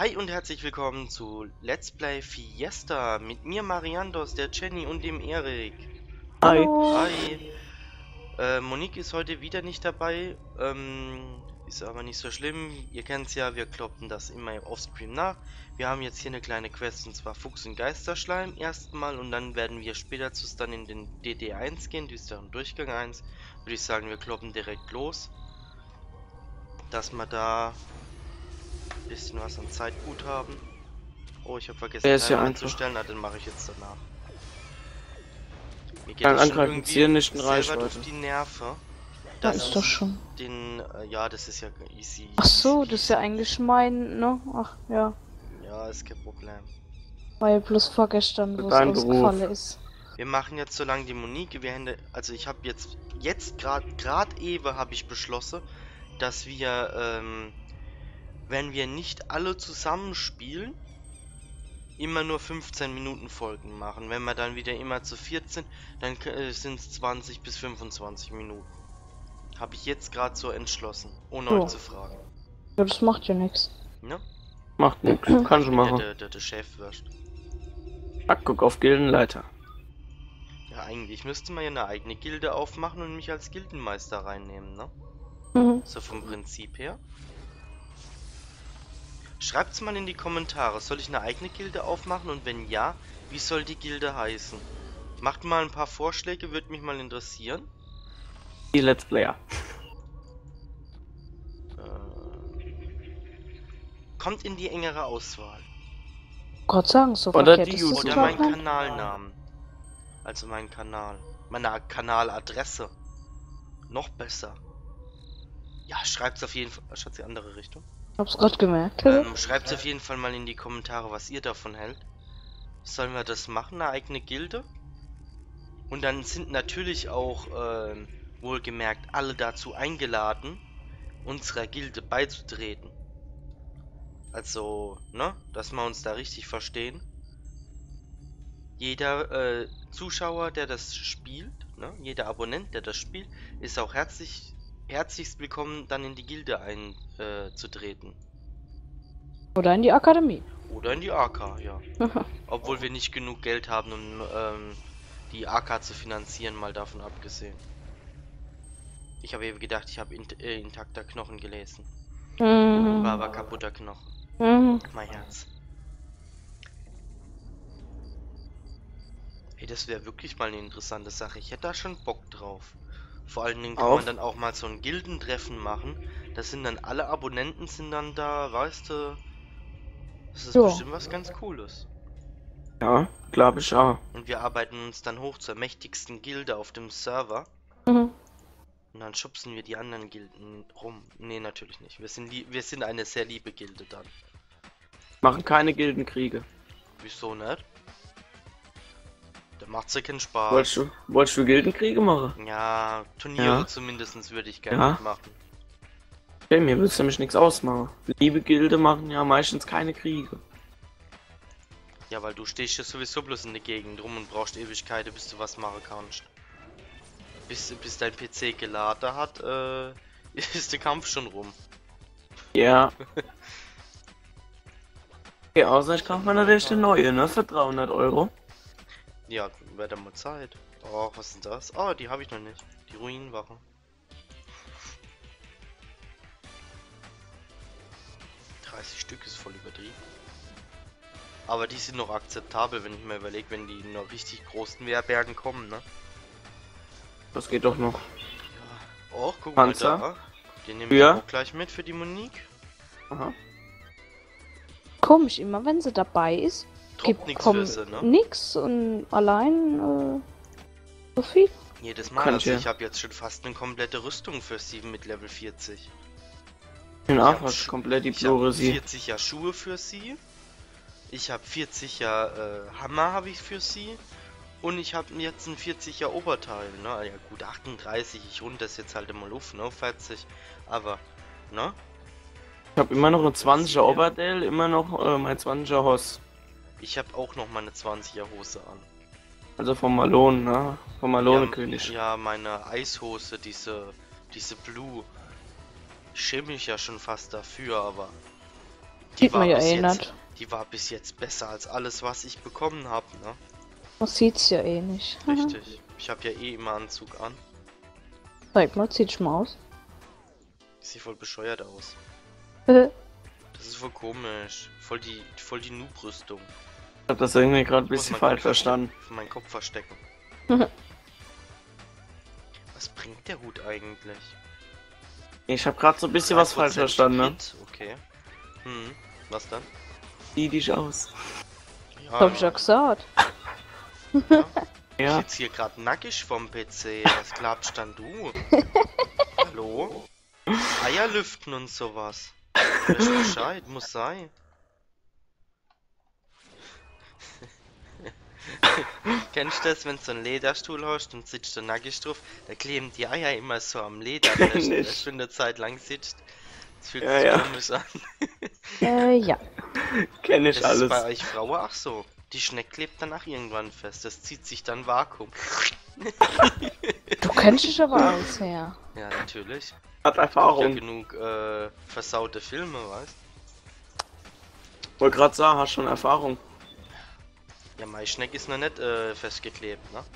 Hi und herzlich willkommen zu Let's Play Fiesta mit mir Mariandos, der Jenny und dem Erik. Hi. Hi. Monique ist heute wieder nicht dabei, ist aber nicht so schlimm. Ihr kennt's ja, wir kloppen das immer offscreen nach. Wir haben jetzt hier eine kleine Quest und zwar Fuchs und Geisterschleim erstmal und dann werden wir später dann in den DD1 gehen, düsteren Durchgang 1. Würde ich sagen, wir kloppen direkt los, dass wir da ein bisschen was an Zeitgut haben. Oh, ich habe vergessen, Der ist ja Timer einfach. einzustellen. Na, den mache ich jetzt danach. Mir geht Ein das schon Angreifen Ziel nicht in sehr weit auf Reichweite. die Nerven. Da Das ist doch schon. ja, das ist ja easy. Ach so, easy das ist ja peasy. eigentlich mein, ne? Ach ja. Ja, ist kein Problem. War ja bloß vorgestern, wo es Dein Beruf. ausgefallen ist. Wir machen jetzt so lange die Monique. Also ich habe jetzt gerade eben habe ich beschlossen, dass wir, wenn wir nicht alle zusammen spielen, immer nur 15 Minuten Folgen machen. Wenn wir dann wieder immer zu 14, dann sind es 20 bis 25 Minuten. Habe ich jetzt gerade so entschlossen, ohne Oh. euch zu fragen. Ja, das macht ja nichts. Ne? Macht nix. Kann schon machen. Der Chef wirst. Ach, guck auf Gildenleiter. Ja, eigentlich müsste man ja eine eigene Gilde aufmachen und mich als Gildenmeister reinnehmen, ne? Mhm. So vom Prinzip her. Schreibt's mal in die Kommentare, soll ich eine eigene Gilde aufmachen und wenn ja, wie soll die Gilde heißen? Macht mal ein paar Vorschläge, würde mich mal interessieren. Die Let's Player. Kommt in die engere Auswahl. Gott sagen, so Oder verkehrt die ist das YouTube. Oder zwar mein nicht. Kanalnamen. Also mein Kanal. Meine Kanaladresse. Noch besser. Ja, schreibt's auf jeden Fall. Schatz, die andere Richtung. Hab's grad gemerkt. Schreibt's auf jeden Fall mal in die Kommentare, was ihr davon hält. Sollen wir das machen, eine eigene Gilde? Und dann sind natürlich auch, wohlgemerkt, alle dazu eingeladen, unserer Gilde beizutreten. Also, ne, dass wir uns da richtig verstehen. Jeder Zuschauer, der das spielt, ne, jeder Abonnent, der das spielt, ist auch herzlichst willkommen, dann in die Gilde einzutreten. Oder in die Akademie. Oder in die AK, ja. Obwohl wir nicht genug Geld haben, um die AK zu finanzieren, mal davon abgesehen. Ich habe eben gedacht, ich habe intakter Knochen gelesen. Mhm. War aber kaputter Knochen. Mhm. Mein Herz. Ey, das wäre wirklich mal eine interessante Sache. Ich hätte da schon Bock drauf. Vor allen Dingen kann man dann auch mal so ein Gildentreffen machen. Das sind dann alle Abonnenten sind dann da, weißt du. Das ist Ja. bestimmt was ganz Cooles. Ja, glaube ich auch. Und wir arbeiten uns dann hoch zur mächtigsten Gilde auf dem Server. Mhm. Und dann schubsen wir die anderen Gilden rum. Nee, natürlich nicht. Wir sind eine sehr liebe Gilde dann. Machen keine Gildenkriege. Wieso nicht? Da macht's ja keinen Spaß. Wolltest du Gildenkriege machen? Ja, Turniere Ja. zumindest würde ich gerne Ja. mitmachen. Okay, mir willst nämlich nichts ausmachen. Liebe Gilde machen ja meistens keine Kriege. Ja, weil du stehst ja sowieso bloß in der Gegend rum und brauchst Ewigkeiten, bis du was machen kannst. Bis dein PC geladen hat, ist der Kampf schon rum. Ja. Okay, außer ich kaufe mir natürlich den neue, ne? Für 300 Euro. Ja, wäre dann mal Zeit. Oh, was ist denn das? Oh, die habe ich noch nicht. Die Ruinenwache. 30 Stück ist voll übertrieben. Aber die sind noch akzeptabel, wenn ich mir überlege, wenn die in noch richtig großen Wehrbergen kommen, ne? Das geht doch noch. Ja. Oh, guck Panzer? mal da. Den nehme ich Ja. auch gleich mit für die Monique. Aha. Komisch, immer wenn sie dabei ist, Droppt nichts kommt für sie, ne? nix und allein so viel. Jedes Mal, Könnt also ihr. ich habe jetzt schon fast eine komplette Rüstung für sie mit Level 40. In Ich hab Afas Sch- komplett die Ich habe Blore sie. 40 ja Schuhe für sie. Ich habe 40 ja Hammer habe ich für sie. Und ich habe jetzt ein 40 ja Oberteil, ne? Ja gut, 38, ich rund das jetzt halt immer auf, ne? 40. Aber, ne? Ich habe immer noch eine 20er Oberdell, immer noch mein 20er Hoss. Ich habe auch noch meine 20er Hose an. Also vom Malone, ne? Vom Malone Ja, König. ja, meine Eishose, diese Blue. Ich schäme mich ja schon fast dafür, aber Sieht man ja bis eh jetzt, nicht. die war bis jetzt besser als alles, was ich bekommen habe, ne? Man sieht's ja eh nicht. Richtig. Ich habe ja eh immer Anzug an. Zeig mal, sieht mal aus. Sieht voll bescheuert aus. Äh, Das ist voll komisch. Voll die Noob-Rüstung. Ich hab das irgendwie gerade ein Muss bisschen meinen falsch Kopf verstanden. meinen Kopf verstecken. Was bringt der Hut eigentlich? Ich hab gerade so ein bisschen was falsch 3% verstanden, ne? Hit? Okay. Was dann? Sieh dich aus. Ja, hab ich ja gesagt. ja. Ich Ja. sitze hier gerade nackig vom PC. Was glaubst dann du? Hallo? Eier lüften und sowas. Weißt du Bescheid, muss sein. Kennst du das, wenn du so einen Lederstuhl hast und sitzt du nackig drauf? Da kleben die Eier immer so am Leder, Kenn wenn ich. du eine Zeit lang sitzt. Das fühlt Ja, sich ja. komisch an. Ja. Kenn ich Das ist bei alles. euch Frauen auch so. Die Schnecke klebt danach irgendwann fest. Das zieht sich dann Vakuum. Du kennst dich aber aus, her. Ja, natürlich. Hat Ja, Erfahrung. genug versaute Filme, weißt? Wollte gerade sagen, hast schon Erfahrung. Ja, meine Schnecke ist noch nicht festgeklebt, ne?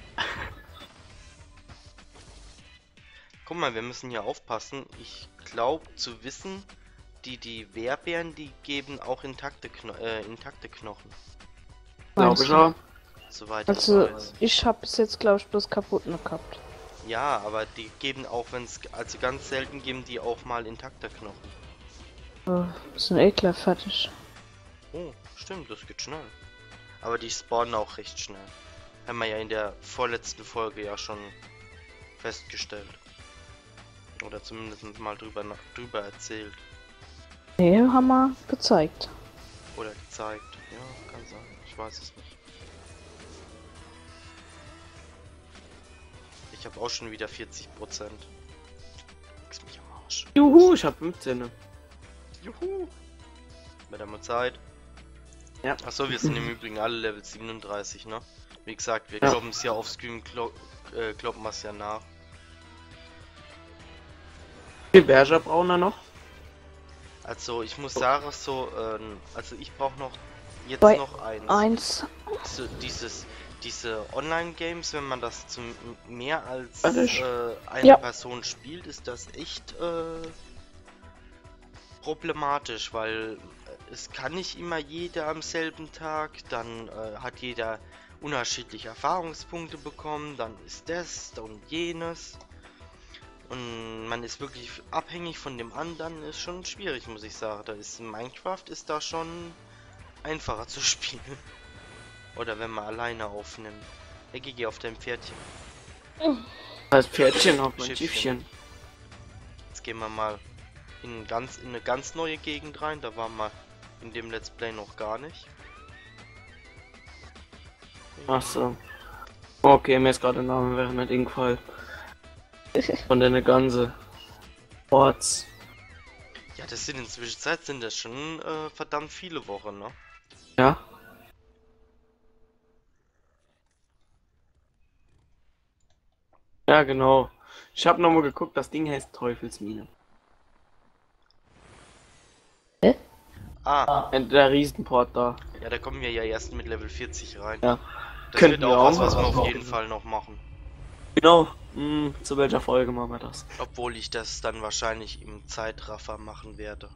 Guck mal, wir müssen hier aufpassen. Ich glaube zu wissen, die Wehrbären, die geben auch intakte Knochen. Glaube Meinst ich du? auch. Soweit ich Also, weiß. ich hab bis jetzt, glaube ich, bloß kaputt nur gehabt. Ja, aber die geben auch, also ganz selten geben die auch mal intakte Knochen. Oh, bisschen ekelhaft fertig. Oh, stimmt, das geht schnell. Aber die spawnen auch recht schnell. Haben wir ja in der vorletzten Folge ja schon festgestellt. Oder zumindest mal drüber erzählt. Nee, haben wir gezeigt. Oder gezeigt. Ja, kann sein. Ich weiß es nicht. Ich habe auch schon wieder 40%. Nix mich am Arsch. Juhu, ich hab 15. Juhu! Mit der Zeit. Ja. Achso, wir sind im Übrigen alle Level 37, ne? Wie gesagt, wir Ja. kloppen es ja auf Screen, kloppen wir es ja nach. Wie viel Berger brauchen wir noch? Also ich muss sagen, so, also ich brauche noch jetzt Bei noch eins. Eins. Diese Online-Games, wenn man das zu mehr als Ehrlich? eine Ja. Person spielt, ist das echt problematisch, weil es kann nicht immer jeder am selben Tag, dann hat jeder unterschiedliche Erfahrungspunkte bekommen, dann ist das und jenes. Und man ist wirklich abhängig von dem anderen, ist schon schwierig, muss ich sagen. Da ist Minecraft ist da schon einfacher zu spielen. Oder wenn man alleine aufnimmt. Hey, geh auf dein Pferdchen. Als Pferdchen auf mein Schiffchen. Schiffchen. Jetzt gehen wir mal in eine ganz neue Gegend rein. Da waren wir in dem Let's Play noch gar nicht. Ach so. Okay, mir ist gerade der Name wäre nicht eingefallen. Von der ganze Orts. Ja, das sind inzwischen sind das schon verdammt viele Wochen, ne? Ja? Ja, genau. Ich habe nochmal geguckt, das Ding heißt Teufelsmine. Ah, Der Riesenport da. ja, da kommen wir ja erst mit Level 40 rein. Ja. Das Könnten wird wir auch was, auch was wir machen. auf jeden Fall noch machen. Genau. Zu welcher Folge machen wir das? Obwohl ich das dann wahrscheinlich im Zeitraffer machen werde.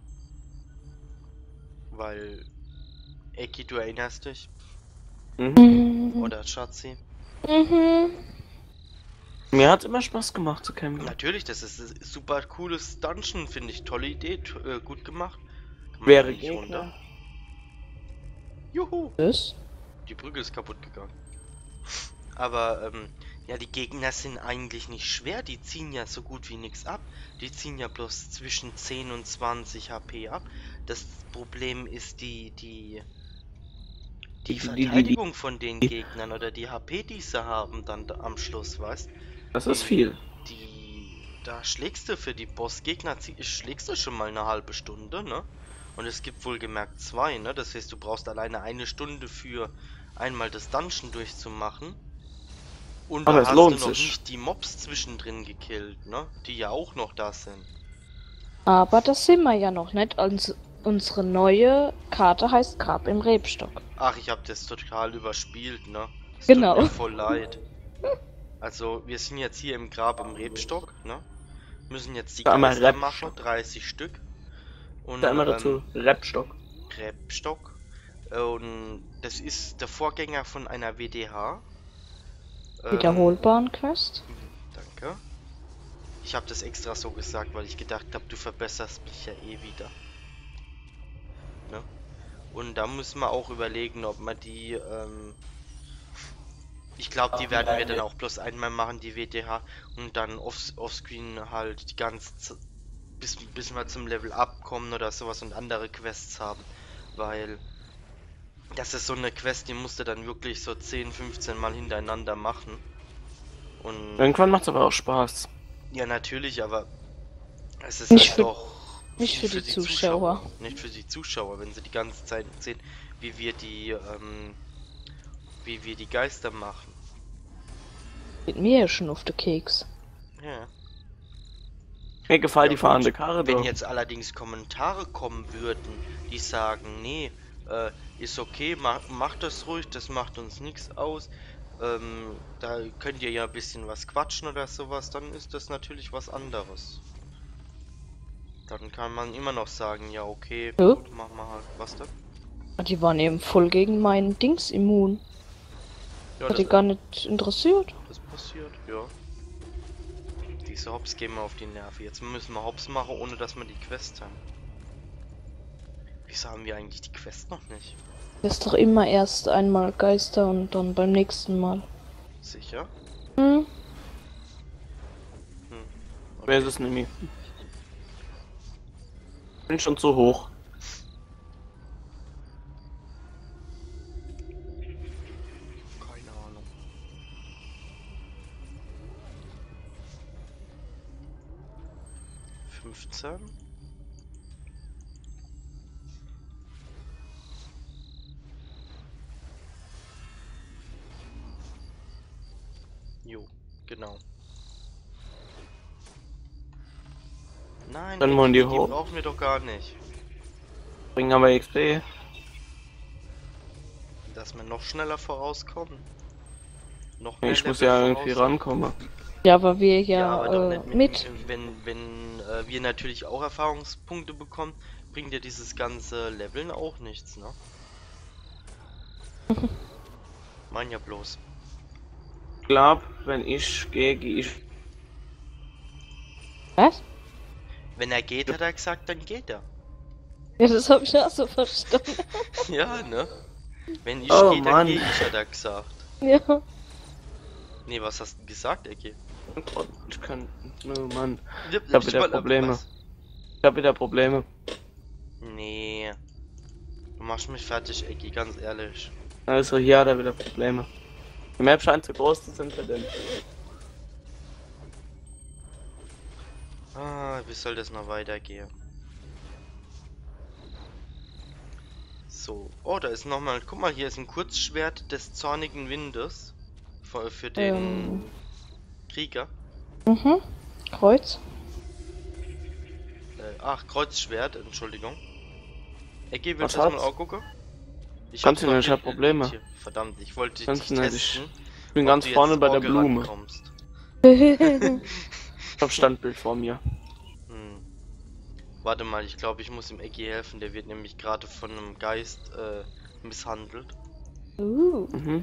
Weil, Eki, du erinnerst dich? Mhm. Oder Schatzi? Mhm. Mir hat immer Spaß gemacht zu kämpfen. Natürlich, das ist ein super cooles Dungeon, finde ich. Tolle Idee, gut gemacht. Kann man Wäre da nicht Gegner. Juhu! Das? Die Brücke ist kaputt gegangen. Aber, ja, die Gegner sind eigentlich nicht schwer. Die ziehen ja so gut wie nichts ab. Die ziehen ja bloß zwischen 10 und 20 HP ab. Das Problem ist die Verteidigung von den Gegnern oder die HP, die sie haben dann am Schluss, weißt? Das ist viel. Da schlägst du für die Bossgegner, schlägst du schon mal eine halbe Stunde, ne? Und es gibt wohlgemerkt 2, ne? Das heißt, du brauchst alleine eine Stunde für einmal das Dungeon durchzumachen. Und Aber da es hast lohnt du noch sich. nicht die Mobs zwischendrin gekillt, ne? Die ja auch noch da sind. Aber das sind wir ja noch nicht. unsere neue Karte heißt Grab im Rebstock. Ach, ich habe das total überspielt, ne? Es Genau. tut mir voll leid. Also, wir sind jetzt hier im Grab im Rebstock, ne? Müssen jetzt die Einmal Geister Rebstock. machen, 30 Stück. Und Da einmal dazu Rebstock. Rebstock. Und das ist der Vorgänger von einer WDH. Wiederholbaren Quest. Danke. Ich habe das extra so gesagt, weil ich gedacht habe, du verbesserst mich ja eh wieder. Ne? Und da müssen wir auch überlegen, ob man die, ich glaube, die werden wir dann auch bloß einmal machen, die WDH, und dann offscreen halt die ganze Zeit, bis wir zum Level Up kommen oder sowas und andere Quests haben. Weil das ist so eine Quest, die musst du dann wirklich so 10, 15 Mal hintereinander machen. Und Irgendwann macht's aber auch Spaß. ja, natürlich, aber es ist Nicht halt für- doch nicht für die Zuschauer. Nicht für die Zuschauer, wenn sie die ganze Zeit sehen, wie wir die Geister machen. Geht mir ja schon auf den Keks. Ja. Mir gefällt Ja, die fahrende gut. Karre Wenn doch. jetzt allerdings Kommentare kommen würden, die sagen, nee, ist okay, mach das ruhig, das macht uns nichts aus. Da könnt ihr ja ein bisschen was quatschen oder sowas, dann ist das natürlich was anderes. Dann kann man immer noch sagen, ja okay, Ja. gut, mach mal halt. Was denn? Die waren eben voll gegen meinen Dings immun. Ja, Hat die gar nicht interessiert. das passiert, ja. Diese Hops gehen mir auf die Nerven. Jetzt müssen wir Hops machen, ohne dass wir die Quest haben. Wieso haben wir eigentlich die Quest noch nicht? Das ist doch immer erst einmal Geister und dann beim nächsten Mal. Sicher? Hm? Wer ist es nämlich? Bin schon zu hoch. Keine Ahnung. Fünfzehn? Jo, genau. Nein, Dann wollen die die hoch. brauchen wir doch gar nicht. Bringen aber XP. Dass wir noch schneller vorauskommen. Noch mehr Ich muss Level ja irgendwie voraus- rankommen. Ja, weil wir Ja, aber ja, doch nicht mit. wenn wir natürlich auch Erfahrungspunkte bekommen, bringt dir dieses ganze Leveln auch nichts, ne? Mein ja bloß. Ich glaub, wenn ich gehe, gehe ich. Was? Wenn er geht, hat er gesagt, dann geht er. Ja, das habe ich auch so verstanden. Ja, ne? Wenn ich Oh, gehe, dann Mann. gehe ich, hat er gesagt. Ja. Nee, was hast du gesagt, Ecki? Ich kann. Oh Mann. Ich hab wieder Probleme. Was? Ich hab wieder Probleme. Nee. Du machst mich fertig, Ecki, ganz ehrlich. Also hier hat er wieder Probleme. Die Map scheint zu groß zu sein für den. Ah, wie soll das noch weitergehen? So. Oh, da ist nochmal. Guck mal, hier ist ein Kurzschwert des zornigen Windes. Für den Krieger. Mhm. Kreuz. Ach, Kreuzschwert, Entschuldigung. Ecki, Was willst du das mal hat's? auch gucken? Ich Kannst du noch nicht, ich hab Probleme. hier. Verdammt, ich wollte dich Kannst du nicht, testen. Ich bin ob ganz du jetzt vorne bei der vorgerannt Blume. kommst. Ich hab Standbild vor mir. Hm. Warte mal, ich glaube, ich muss dem Ecki helfen. Der wird nämlich gerade von einem Geist misshandelt. Mhm.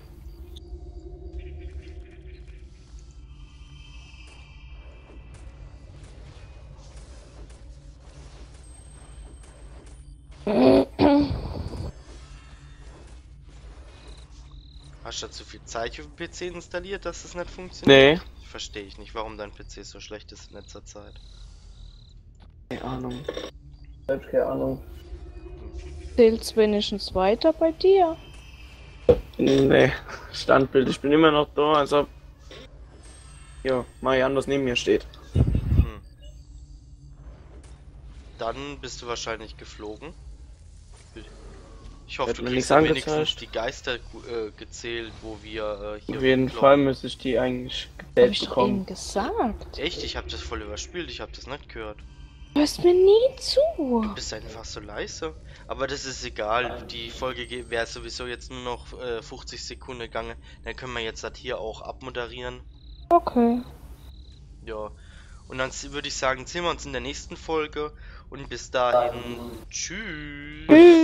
Hast du zu viel Zeit auf dem PC installiert, dass es nicht funktioniert? Nee. Verstehe ich nicht, warum dein PC so schlecht ist in letzter Zeit. Keine Ahnung. Selbst keine Ahnung. Zählt's wenigstens weiter bei dir? Nee. Standbild. Ich bin immer noch da, als ob. Ja, Marianne, das neben mir steht. Hm. Dann bist du wahrscheinlich geflogen. Ich hoffe, Wird du mir kriegst nichts ja wenigstens angezeigt. die Geister gezählt, wo wir hier Auf jeden kloppen. Fall müsste ich die eigentlich Hab gezählt ich doch bekommen. eben gesagt. Echt? Ich habe das voll überspielt, ich habe das nicht gehört. Du hörst mir nie zu. Du bist einfach so leise. Aber das ist egal. Die Folge wäre sowieso jetzt nur noch 50 Sekunden gegangen. Dann können wir jetzt das hier auch abmoderieren. Okay. Ja. Und dann würde ich sagen, sehen wir uns in der nächsten Folge. Und bis dahin, tschüss.